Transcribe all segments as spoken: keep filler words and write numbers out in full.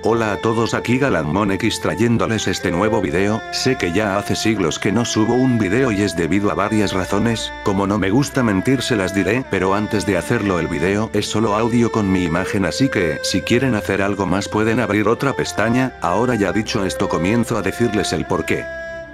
Hola a todos, aquí GalanMonX trayéndoles este nuevo video. Sé que ya hace siglos que no subo un video y es debido a varias razones, como no me gusta mentir se las diré, pero antes de hacerlo el video es solo audio con mi imagen, así que, si quieren hacer algo más pueden abrir otra pestaña. Ahora ya dicho esto comienzo a decirles el porqué.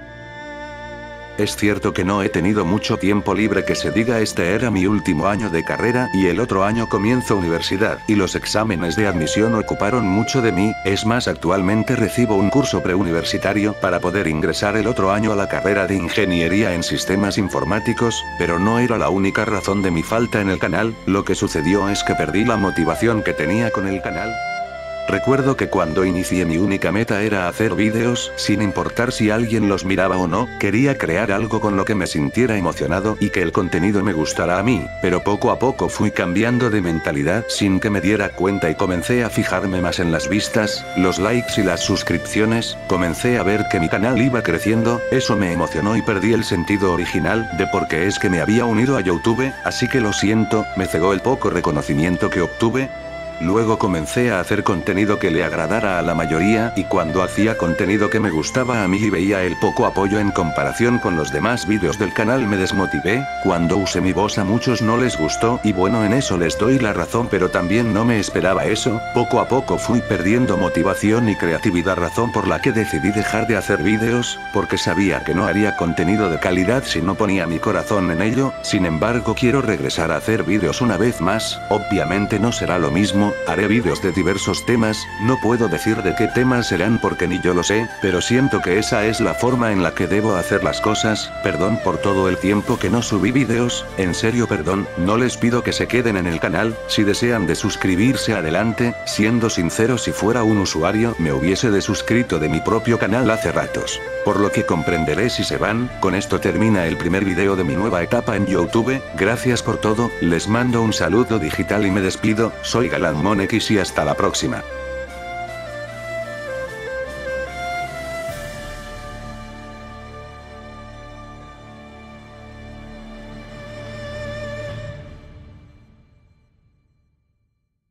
Es cierto que no he tenido mucho tiempo libre que se diga, este era mi último año de carrera y el otro año comienzo universidad, y los exámenes de admisión ocuparon mucho de mí. Es más, actualmente recibo un curso preuniversitario para poder ingresar el otro año a la carrera de Ingeniería en Sistemas Informáticos, pero no era la única razón de mi falta en el canal. Lo que sucedió es que perdí la motivación que tenía con el canal. Recuerdo que cuando inicié mi única meta era hacer vídeos, sin importar si alguien los miraba o no, quería crear algo con lo que me sintiera emocionado y que el contenido me gustara a mí, pero poco a poco fui cambiando de mentalidad sin que me diera cuenta y comencé a fijarme más en las vistas, los likes y las suscripciones. Comencé a ver que mi canal iba creciendo, eso me emocionó y perdí el sentido original de por qué es que me había unido a YouTube, así que lo siento, me cegó el poco reconocimiento que obtuve. Luego comencé a hacer contenido que le agradara a la mayoría, y cuando hacía contenido que me gustaba a mí y veía el poco apoyo en comparación con los demás vídeos del canal me desmotivé. Cuando usé mi voz a muchos no les gustó, y bueno, en eso les doy la razón, pero también no me esperaba eso. Poco a poco fui perdiendo motivación y creatividad, razón por la que decidí dejar de hacer vídeos, porque sabía que no haría contenido de calidad si no ponía mi corazón en ello. Sin embargo, quiero regresar a hacer vídeos una vez más. Obviamente no será lo mismo. Haré vídeos de diversos temas, no puedo decir de qué temas serán porque ni yo lo sé, pero siento que esa es la forma en la que debo hacer las cosas. Perdón por todo el tiempo que no subí vídeos, en serio perdón, no les pido que se queden en el canal, si desean de suscribirse adelante. Siendo sincero, si fuera un usuario me hubiese desuscrito de mi propio canal hace ratos, por lo que comprenderé si se van. Con esto termina el primer video de mi nueva etapa en YouTube, gracias por todo, les mando un saludo digital y me despido. Soy GalanMonX y hasta la próxima.